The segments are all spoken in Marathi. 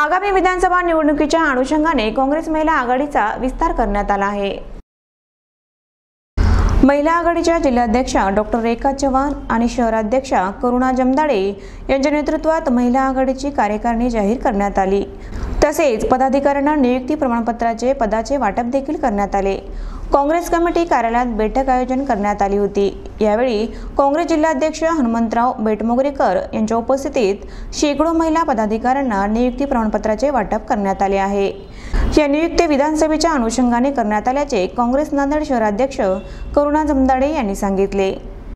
आगामी विधानसभा निवडणुकीच्या अनुषंगाने काँग्रेस महिला आघाडीचा विस्तार करण्यात आला आहे। महिला आघाडीच्या जिल्हाध्यक्षा डॉक्टर रेखा चव्हाण आणि शहराध्यक्षा करुणा जमदाडे यांच्या नेतृत्वात महिला आघाडीची कार्यकारिणी जाहीर करण्यात आली। तसेच पदाधिकाऱ्यांना नियुक्ती प्रमाणपत्राचे पदाचे वाटप देखील करण्यात आले। काँग्रेस कमिटी कार्यालयात बैठक आयोजन करण्यात आली होती। यावेळी काँग्रेस जिल्हाध्यक्ष हनुमंतराव बेटमोगरेकर यांच्या उपस्थितीत शेकडो महिला पदाधिकाऱ्यांना नियुक्ती प्रमाणपत्राचे वाटप करण्यात आले आहे। या नियुक्ती विधानसभेच्या अनुषंगाने करण्यात आल्याचे काँग्रेस नांदेड शहराध्यक्ष करुणा जमदाडे यांनी सांगितले।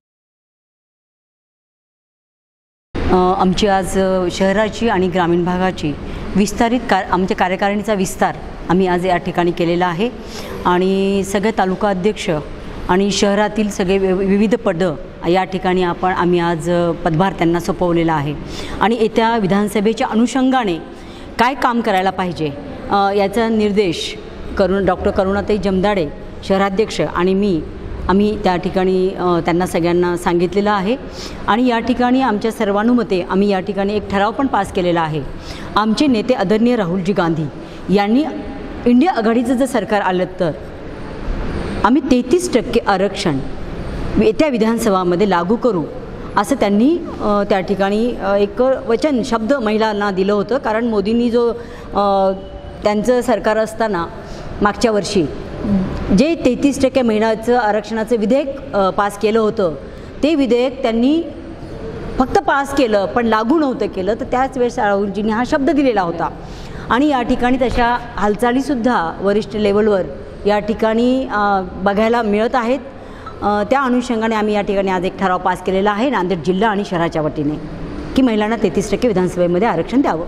आमची आज शहराची आणि ग्रामीण भागाची विस्तारित आमच्या कार्यकारिणीचा विस्तार आम्ही आज या ठिकाणी केलेला आहे आणि सगळे तालुका अध्यक्ष आणि शहरातील सगळे विविध पदं या ठिकाणी आम्ही आज पदभार त्यांना सोपवलेला आहे आणि येत्या विधानसभेच्या अनुषंगाने काय काम करायला पाहिजे याचा निर्देश डॉक्टर करुणाताई जमदाडे शहराध्यक्ष आणि आम्ही त्या ठिकाणी त्यांना सगळ्यांना सांगितलेलं आहे आणि या ठिकाणी आमच्या सर्वानुमते आम्ही या ठिकाणी एक ठराव पण पास केलेला आहे। आमचे नेते आदरणीय राहुलजी गांधी यांनी इंडिया आघाडीचं जर सरकार आलं तर आम्ही 33% आरक्षण येत्या विधानसभामध्ये लागू करू असं त्यांनी त्या ठिकाणी एक वचन शब्द महिलांना दिलं होतं। कारण मोदींनी जो त्यांचं सरकार असताना मागच्या वर्षी जे 33% महिलांचं आरक्षणाचं विधेयक पास केलं होतं ते विधेयक त्यांनी फक्त पास केलं पण लागू नव्हतं केलं, तर त्याच वेळेस राहुलजींनी हा शब्द दिलेला होता आणि या ठिकाणी तशा हालचालीसुद्धा वरिष्ठ लेवलवर या ठिकाणी बघायला मिळत आहेत। त्या अनुषंगाने आम्ही या ठिकाणी आज एक ठराव पास केलेला आहे नांदेड जिल्हा आणि शहराच्या वतीने की महिलांना 33% विधानसभेमध्ये आरक्षण द्यावं।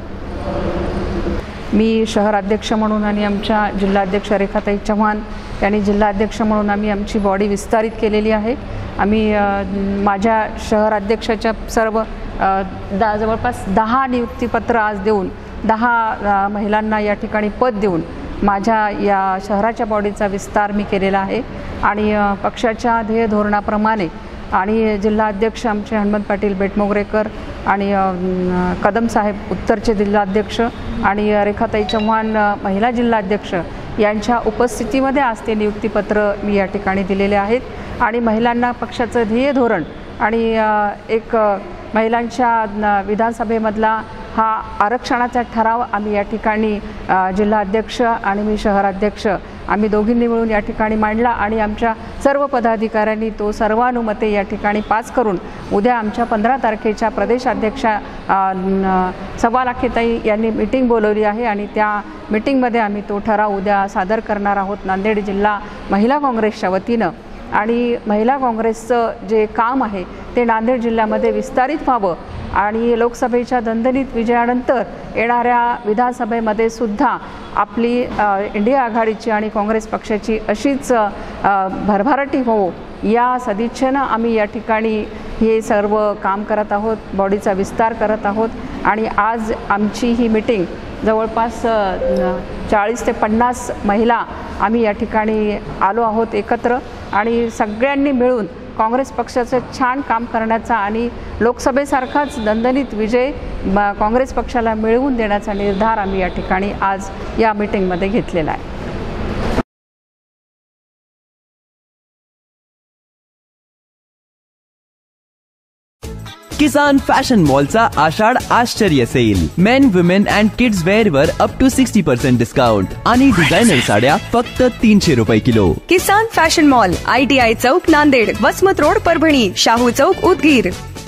मी शहराध्यक्ष म्हणून आणि आमच्या जिल्हाध्यक्ष रेखाताई चव्हाण यांनी जिल्हाध्यक्ष म्हणून आम्ही आमची बॉडी विस्तारित केलेली आहे। आम्ही माझ्या शहराध्यक्षाच्या सर्व जवळपास 10 नियुक्तीपत्र आज देऊन 10 महिलांना या ठिकाणी पद देऊन माझ्या या शहराच्या बॉडीचा विस्तार मी केलेला आहे आणि पक्षाच्या ध्येय धोरणाप्रमाणे आणि जिल्हाध्यक्ष आमचे हनुमंत पाटील बेटमोगरेकर आणि कदम साहेब उत्तरचे जिल्हाध्यक्ष आणि रेखाताई चव्हाण महिला जिल्हाध्यक्ष यांच्या उपस्थितीमध्ये आज ते नियुक्तीपत्र मी या ठिकाणी दिलेले आहेत आणि महिलांना पक्षाचं ध्येय धोरण आणि एक महिलांच्या विधानसभेमधला हा आरक्षणाचा ठराव आम्ही या ठिकाणी जिल्हाध्यक्ष आणि मी शहराध्यक्ष आम्ही दोघींनी मिळून या ठिकाणी मांडला आणि आमच्या सर्व पदाधिकाऱ्यांनी तो सर्वानुमते या ठिकाणी पास करून उद्या आमच्या 15 तारखेच्या प्रदेशाध्यक्षा सवा लाखेताई यांनी मीटिंग बोलवली आहे आणि त्या मीटिंगमध्ये आम्ही तो ठराव उद्या सादर करणार आहोत नांदेड जिल्हा महिला काँग्रेसच्या वतीनं। आणि महिला काँग्रेसचं जे काम आहे ते नांदेड जिल्ह्यामध्ये विस्तारित व्हावं आणि लोकसभेच्या दणदणीत विजयानंतर येणाऱ्या विधानसभेमध्ये सुद्धा आपली इंडिया आघाडीची आणि काँग्रेस पक्षाची अशीच भरभराटी हो या सदिच्छेनं आम्ही या ठिकाणी हे सर्व काम करत आहोत, बॉडीचा विस्तार करत आहोत आणि आज आमची ही मीटिंग जवळपास 40 ते 50 महिला आम्ही या ठिकाणी आलो आहोत एकत्र आणि सगळ्यांनी मिळून काँग्रेस पक्षाचं छान काम करण्याचा आणि लोकसभेसारखाच दणदणीत विजय काँग्रेस पक्षाला मिळवून देण्याचा निर्धार आम्ही या ठिकाणी आज या मीटिंगमध्ये घेतलेला आहे। किसान फॅशन मॉलचा आषाढ आश्चर्य sale men women and kids wear वर अप टू 60% डिस्काउंट आणि डिझायनर साड्या फक्त 300 रुपये किलो। किसान फॅशन मॉल ITI चौक नांदेड, वसमत रोड परभणी, शाहू चौक उदगीर।